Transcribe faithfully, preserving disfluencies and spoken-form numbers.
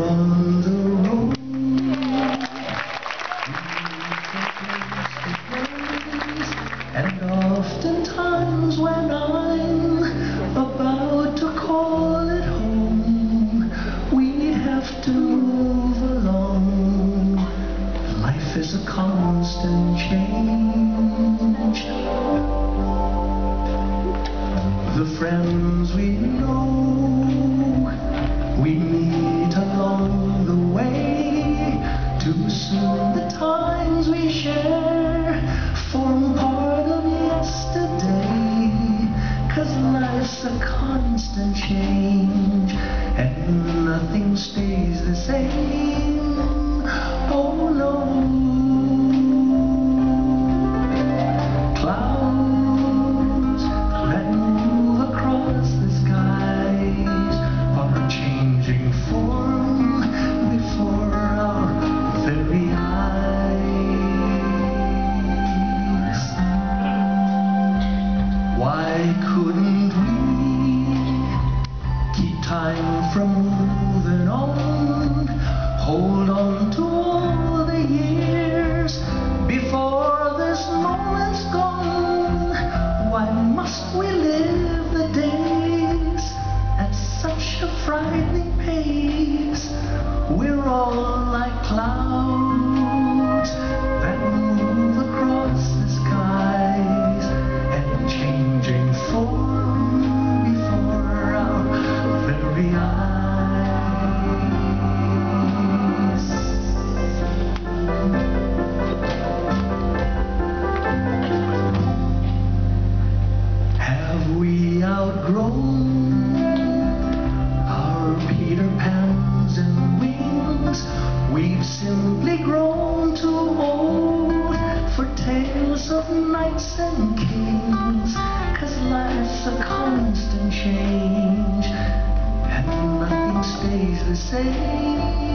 On the road, and oftentimes when I'm about to call it home, we have to move along. Life is a constant change. The friends we know, we meet along the way. Too soon the times we share form part of yesterday. 'Cause life's a constant change, and nothing stays the same. Oh no. Clouds that move across the skies are changing form before our very eyes. Why couldn't we keep time from moving on? Hold on to all the years before this moment's gone. Why must we live the days at such a frightening pace? We're all like clouds that move across the skies and changing form before our very eyes. Have we outgrown our Peter Pans and wings? We've simply grown too old for tales of knights and kings. 'Cause life's a constant change, and nothing stays the same.